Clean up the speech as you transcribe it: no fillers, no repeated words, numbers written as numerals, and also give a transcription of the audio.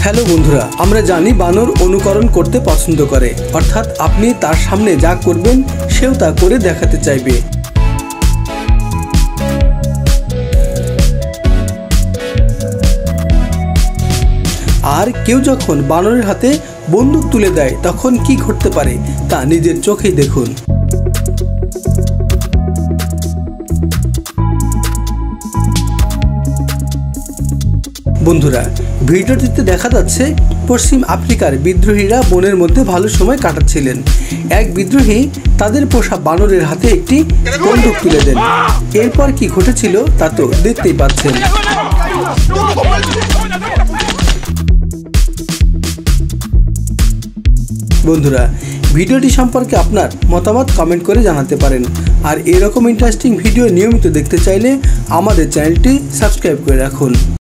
Hello বন্ধুরা, আমরা জানি বানর অনুকরণ করতে পছন্দ করে, অর্থাৎ আপনি তার সামনে যা করবেন সেও তা করে দেখাতে চাইবে। আর কেউ যখন বানরের হাতে বন্দুক তুলে দেয় তখন কি ঘটতে পারে তা নিজের চোখেই দেখুন। বন্ধুরা, ভিডিওটিতে দেখা যাচ্ছে পশ্চিম আফ্রিকার বিদ্রোহীরা বনের মধ্যে ভালো সময় কাটাচ্ছিলেন। এক বিদ্রোহী তাদের পোষা বানরের হাতে একটি বন্দুক তুলে দেন। এরপর কি ঘটেছিল তা তো দেখতেই পাচ্ছেন। বন্ধুরা, ভিডিওটি সম্পর্কে আপনার মতামত কমেন্ট করে জানাতে পারেন। আর এরকম ইন্টারেস্টিং ভিডিও নিয়মিত দেখতে চাইলে আমাদের চ্যানেলটি সাবস্ক্রাইব করে রাখুন।